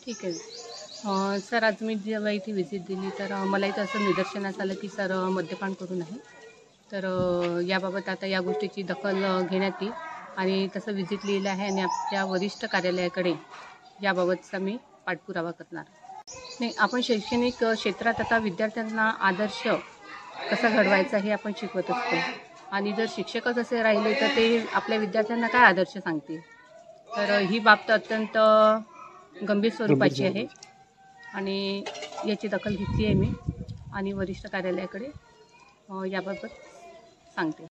ठीक आहे. सर, आज मी जेव्हा इथे व्हिजिट दिली तर मला इथं असं निदर्शनास आलं की सर मद्यपान करून आहे. तर याबाबत आता या गोष्टीची दखल घेण्यात येईल आणि तसं व्हिजिट लिहिलं आहे आणि आपल्या वरिष्ठ कार्यालयाकडे याबाबतचा मी पाठपुरावा करणार. नाही, आपण शैक्षणिक क्षेत्रात आता विद्यार्थ्यांना आदर्श कसा घडवायचा हे आपण शिकवत असतो आणि जर शिक्षकच असे राहिले तर ते आपल्या विद्यार्थ्यांना काय आदर्श सांगतील. तर ही बाब तर अत्यंत गंभीर स्वरूपाची आहे आणि याची दखल घेतली आहे मी आणि वरिष्ठ कार्यालयाकडे याबाबत सांगते.